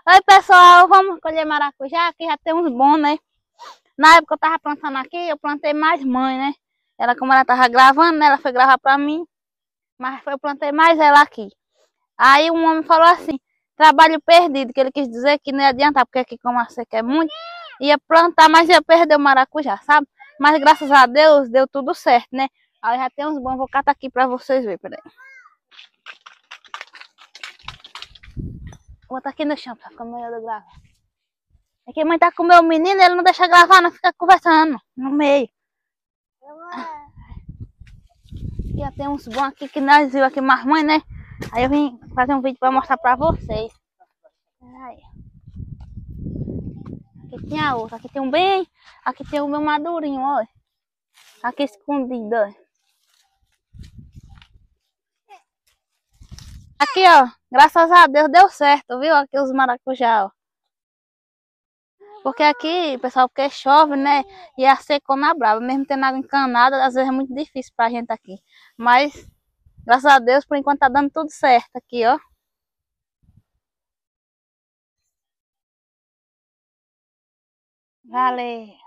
Oi, pessoal, vamos colher maracujá, que já tem uns bons, né? Na época que eu tava plantando aqui, eu plantei mais mãe, né? Ela, como ela tava gravando, né? Ela foi gravar pra mim, mas eu plantei mais ela aqui. Aí um homem falou assim, trabalho perdido, que ele quis dizer que não ia adiantar, porque aqui como a seca é muito, ia plantar, mas ia perder o maracujá, sabe? Mas graças a Deus, deu tudo certo, né? Aí já tem uns bons, vou catar aqui pra vocês verem, peraí. Vou botar aqui no chão pra ficar melhor de gravar. É que a mãe tá com o meu menino, ele não deixa gravar, não fica conversando no meio. Aqui já tem uns bons aqui que nós vimos aqui mais mãe, né? Aí eu vim fazer um vídeo pra mostrar pra vocês. Aí. Aqui tem a outra, aqui tem um bem, aqui tem o meu madurinho, olha. Aqui escondido, olha. Aqui, ó, graças a Deus deu certo, viu? Aqui os maracujá, ó. Porque aqui, pessoal, porque chove, né? E a seca na brava, mesmo tendo água encanada, às vezes é muito difícil pra gente aqui. Mas, graças a Deus, por enquanto tá dando tudo certo aqui, ó. Valeu.